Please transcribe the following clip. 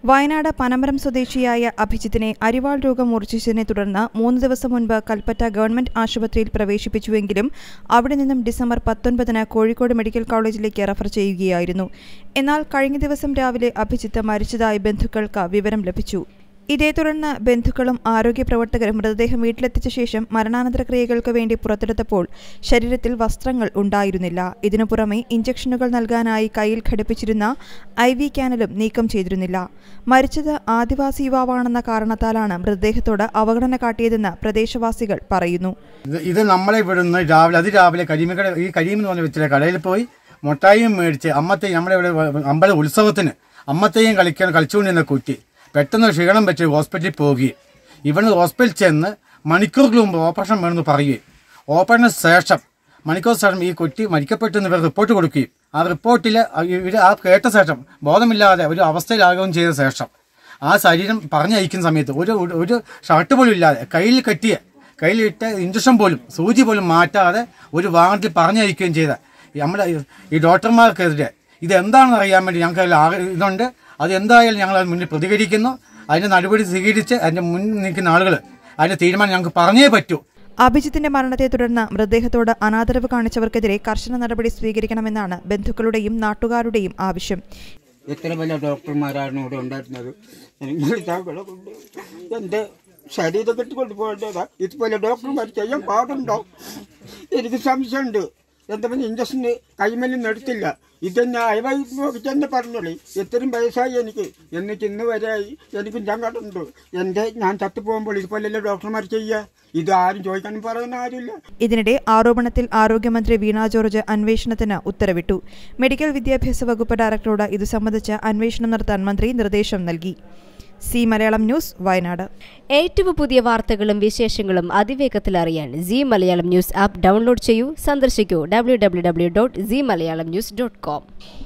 വയനാട് പനമരം സ്വദേശിയായ അഭിജിത്തിനെ അരിവാൾ രോഗം മൂർച്ഛിച്ചതിനെ തുടർന്ന് 3 ദിവസം മുൻപ് കൽപ്പറ്റ ഗവൺമെന്റ് ആശുപത്രിയിൽ പ്രവേശിപ്പിച്ചുവെങ്കിലും അവിടെ നിന്നും ഡിസംബർ 19-ന് കോഴിക്കോട് മെഡിക്കൽ കോളേജിലേക്ക് റഫർ ചെയ്യുകയായിരുന്നു. എന്നാൽ കഴിഞ്ഞ ദിവസം രാവിലെ അഭിജിത്ത് മരിച്ചതായി ബന്ധുക്കൾക്ക് വിവരം ലഭിച്ചു. ഇതേ തുടർന്ന് ബന്ധുക്കളും ആരോഗ്യ പ്രവർത്തകരും മൃതദേഹം വീട്ടിലെത്തിച്ച ശേഷം മരണാനന്തര ക്രിയകൾക്ക് വേണ്ടി പുറത്തെടുത്തപ്പോൾ ശരീരത്തിൽ വസ്ത്രങ്ങൾ ഉണ്ടായിരുന്നില്ല. ഇതിനു പുറമെ ഇഞ്ചക്ഷനുകൾ നൽകാനായി കയ്യിൽ ഘടിപ്പിച്ചിരുന്ന IV ക്യാനലും നീക്കം ചെയ്തിരുന്നില്ല. മരിച്ചത് ആദിവാസി യുവാവാണെന്ന കാരണത്താലാണ് മൃതദേഹത്തോട് അവഗണന കാട്ടിയതെന്ന് പ്രദേശവാസികൾ പറയുന്നു. ഇത് നമ്മളെ ഇവിടുന്ന് അതിരാവിലെ കരിമീൻ എന്ന് പറഞ്ഞ വെച്ചിലെ കടയിൽ പോയി മുട്ടായിയും മേടിച്ച് അമ്മത്തെയും നമ്മുടെ ഇവിടെ അമ്പല ഉത്സവത്തിന് അമ്മത്തെയും കളിച്ചുകൊണ്ടിരുന്ന കുട്ടി പെട്ടെന്ന് ക്ഷീണം വെച്ച് ഹോസ്പിറ്റലിൽ പോവുകയും ഇവിടുന്ന് ഹോസ്പിറ്റലിൽ ചെന്ന് മണിക്കൂറുകൾ മുമ്പ് ഓപ്പറേഷൻ വേണമെന്ന് പറയുകയും ഓപ്പറേഷന് ശേഷം മണിക്കൂർ ശേഷം ഈ കുട്ടി മരിക്കപ്പെട്ടെന്ന് ഇവർ റിപ്പോർട്ട് കൊടുക്കുകയും ആ റിപ്പോർട്ടിൽ ആ കേട്ട ശേഷം ബോധമില്ലാതെ ഒരു അവസ്ഥയിലാകുകയും ചെയ്ത ശേഷം ആ ശരീരം പറഞ്ഞയക്കുന്ന സമയത്ത് ഒരു ഷർട്ട് പോലും ഇല്ലാതെ കയ്യിലിട്ട ഇഞ്ചക്ഷൻ പോലും സൂചി പോലും മാറ്റാതെ ഒരു വാഹനത്തിൽ പറഞ്ഞയക്കുകയും ചെയ്ത നമ്മുടെ ഈ ഡോക്ടർമാർക്കെതിരെ ഇതെന്താണെന്ന് അറിയാൻ വേണ്ടി ഞങ്ങൾക്ക് ഇതുണ്ട്. അത് എന്തായാലും ഞങ്ങൾ അത് മുന്നിൽ പ്രതികരിക്കുന്നു. അതിന്റെ നടപടി സ്വീകരിച്ച് അതിന്റെ മുന്നിൽ നിൽക്കുന്ന ആളുകൾ അതിന്റെ തീരുമാനം ഞങ്ങൾക്ക് പറഞ്ഞേ പറ്റൂ. അഭിജിത്തിന്റെ മരണത്തെ തുടർന്ന് മൃതദേഹത്തോട് അനാദരവ് കാണിച്ചവർക്കെതിരെ കർശന നടപടി സ്വീകരിക്കണമെന്നാണ് ബന്ധുക്കളുടെയും നാട്ടുകാരുടെയും ആവശ്യം. എത്ര വലിയ ഡോക്ടർമാരാണ് ഇവിടെ ഉണ്ടായിരുന്നത്. എന്റെ ശരീരം കെട്ടിക്കൊണ്ടുപോകേണ്ടതാ. ഇതുപോലെ ഡോക്ടർമാർ ചെയ്യാൻ പാടുണ്ടോ? എനിക്ക് സംശയമുണ്ട്. എന്തെങ്കിലും ഇഞ്ചക്ഷന് കൈമലും എടുത്തില്ല. ഇതെന്നെ അയവായി പറഞ്ഞോളി. എത്രയും വയസ്സായി എനിക്ക്, എന്നിട്ട് ഇന്ന് വരെയായി എനിക്ക് സങ്കടമുണ്ട്. ഞാൻ ചത്തുപോകുമ്പോൾ ഇതുപോലെയല്ലേ ഡോക്ടർമാർ ചെയ്യുക? ഇത് ആരും ചോദിക്കാനും പറയാൻ ആരുമില്ല. ഇതിനിടെ ആരോപണത്തിൽ ആരോഗ്യമന്ത്രി വീണ ജോർജ് അന്വേഷണത്തിന് ഉത്തരവിട്ടു. മെഡിക്കൽ വിദ്യാഭ്യാസ വകുപ്പ് ഡയറക്ടറോട് ഇത് സംബന്ധിച്ച് അന്വേഷണം നടത്താൻ മന്ത്രി നിർദ്ദേശം നൽകി. Z Malayalam news, Wayanad. ഏറ്റവും പുതിയ വാർത്തകളും വിശേഷങ്ങളും അതിവേഗത്തിൽ അറിയാൻ Z Malayalam news app download ചെയ്യൂ. സന്ദർശിക്കൂ www.zmalayalamnews.com.